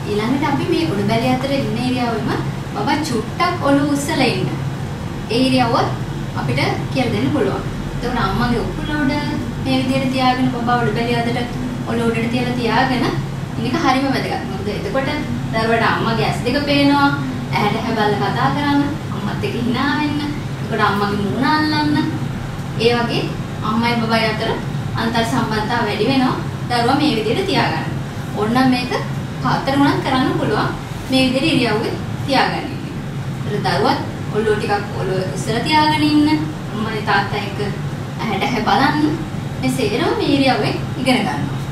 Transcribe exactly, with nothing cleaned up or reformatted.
ඊළඟට අපි මේ උඩු බැලිය අතර ඉන්න ඉරියව්වෙම බබා චුට්ටක් ඔළුව උස්සලා ඉන්න. ඒ ඉරියව්ව අපිට කියලා දෙන්න පුළුවන්. එතකොට අම්මගේ උකුල උඩ මේ විදිහට තියාගෙන බබා උඩු බැලිය අතර ඔළුව උඩට තියලා තියාගෙන ඉන්නක හරිම වැදගත්. මොකද එතකොට දරුවට අම්මගේ ඇස් දෙක පේනවා. ඇහැට ඇහැ බලලා කතා කරන්න, අම්මත් එක්ක hina වෙන්න. එතකොට අම්මගේ මූණ අල්ලන්න. ඒ වගේ අම්මයි බබයි අතර අන්තර් සම්බන්ධතාව වැඩි වෙනවා. දරුවා මේ විදිහට තියාගන්න. ඕනනම් මේක හතර ගුණක් කරන්න පුළුවන්. මේ විදිහට ඉරියව්වේ තියාගන්න. ඒතර දරුවත් ඔළුව ටිකක් ඔළුව ඉස්සර තියාගෙන ඉන්න. අම්මයි තාත්තා එක්ක ඇහැට ඇහැ බලන්න. මේ සේරම මේ ඉරියව්වේ ඉගෙන ගන්නවා.